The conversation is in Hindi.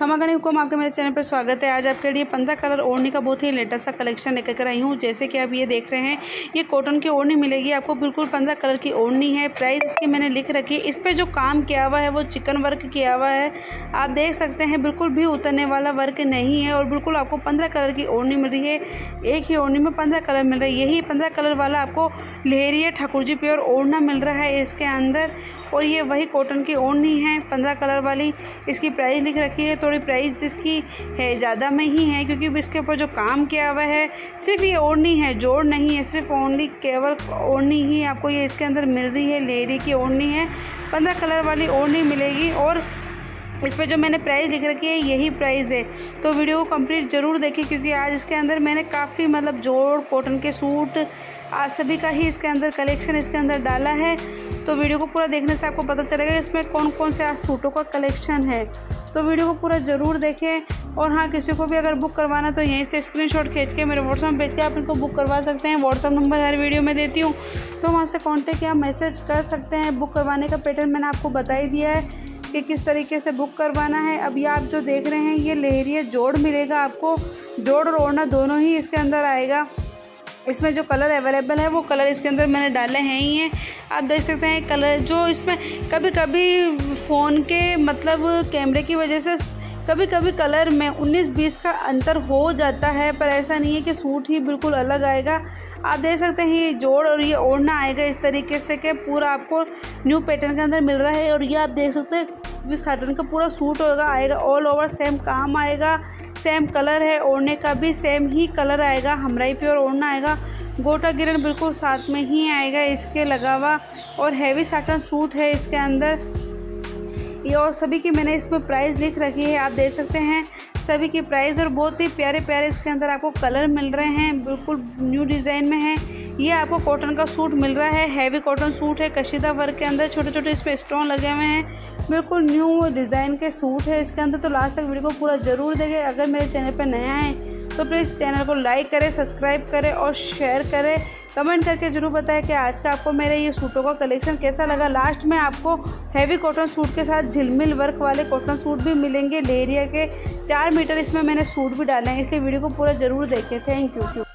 खमागणी हुकुम, आपके मेरे चैनल पर स्वागत है। आज आपके लिए 15 कलर ओढ़नी का बहुत ही लेटेस्ट सा कलेक्शन लेकर कर आई हूँ। जैसे कि आप ये देख रहे हैं, ये कॉटन की ओढ़नी मिलेगी आपको, बिल्कुल 15 कलर की ओढ़नी है। प्राइस इसकी मैंने लिख रखी है। इस पर जो काम किया हुआ है वो चिकन वर्क किया हुआ है, आप देख सकते हैं। बिल्कुल भी उतरने वाला वर्क नहीं है और बिल्कुल आपको 15 कलर की ओढ़नी मिल रही है। एक ही ओढ़नी में 15 कलर मिल रही है। यही 15 कलर वाला आपको लहरिया ठाकुर जी प्योर ओढ़ना मिल रहा है इसके अंदर। और ये वही कॉटन की ओढ़नी है 15 कलर वाली। इसकी प्राइस लिख रखी है। थोड़ी प्राइस जिसकी है ज़्यादा में ही है, क्योंकि इसके ऊपर जो काम किया हुआ है, सिर्फ ये ओढ़नी है, जोड़ नहीं है, सिर्फ ओनली केवल ओढ़नी ही आपको ये इसके अंदर मिल रही है। लेहरी की ओढ़नी है, 15 कलर वाली ओढ़नी मिलेगी। और इस पर जो मैंने प्राइस लिख रखी है यही प्राइस है। तो वीडियो को कंप्लीट ज़रूर देखें, क्योंकि आज इसके अंदर मैंने काफ़ी जोड़ कॉटन के सूट आज सभी का ही इसके अंदर कलेक्शन इसके अंदर डाला है। तो वीडियो को पूरा देखने से आपको पता चलेगा इसमें कौन कौन से आज सूटों का कलेक्शन है। तो वीडियो को पूरा ज़रूर देखें। और हाँ, किसी को भी अगर बुक करवाना तो यहीं से स्क्रीनशॉट खींच के मेरे व्हाट्सएप में भेज के आप इनको बुक करवा सकते हैं। व्हाट्सएप नंबर हर वीडियो में देती हूँ, तो वहाँ से कॉन्टेक्ट या मैसेज कर सकते हैं। बुक करवाने का पैटर्न मैंने आपको बता ही दिया है कि किस तरीके से बुक करवाना है। अब ये आप जो देख रहे हैं ये लहरिया जोड़ मिलेगा आपको, जोड़ और ओढ़ना दोनों ही इसके अंदर आएगा। इसमें जो कलर अवेलेबल है वो कलर इसके अंदर मैंने डाले हैं ही हैं। आप देख सकते हैं कलर जो इसमें कभी कभी फ़ोन के कैमरे की वजह से कभी कभी कलर में 19-20 का अंतर हो जाता है, पर ऐसा नहीं है कि सूट ही बिल्कुल अलग आएगा। आप देख सकते हैं ये जोड़ और ये ओढ़ना आएगा इस तरीके से कि पूरा आपको न्यू पैटर्न के अंदर मिल रहा है। और ये आप देख सकते हैं इस पैटर्न का पूरा सूट होगा, आएगा ऑल ओवर सेम काम आएगा, सेम कलर है, ओढ़ने का भी सेम ही कलर आएगा, हमराई प्योर ओढ़ना आएगा। गोटा गिरन बिल्कुल साथ में ही आएगा इसके लगा हुआ। और हैवी साटन सूट है इसके अंदर ये। और सभी की मैंने इसमें प्राइस लिख रखी है, आप देख सकते हैं सभी की प्राइस। और बहुत ही प्यारे प्यारे इसके अंदर आपको कलर मिल रहे हैं, बिल्कुल न्यू डिज़ाइन में है। ये आपको कॉटन का सूट मिल रहा है, हैवी कॉटन सूट है, कशीदा वर्क के अंदर छोटे छोटे इस पर स्टोन लगे हुए हैं, बिल्कुल न्यू डिज़ाइन के सूट है इसके अंदर। तो लास्ट तक वीडियो को पूरा ज़रूर देखें। अगर मेरे चैनल पर नया है तो प्लीज़ चैनल को लाइक करें, सब्सक्राइब करें और शेयर करें। कमेंट करके ज़रूर बताएं कि आज का आपको मेरे ये सूटों का कलेक्शन कैसा लगा। लास्ट में आपको हैवी कॉटन सूट के साथ झिलमिल वर्क वाले कॉटन सूट भी मिलेंगे। लहरिया के 4 मीटर इसमें मैंने सूट भी डाले हैं, इसलिए वीडियो को पूरा ज़रूर देखें। Thank you.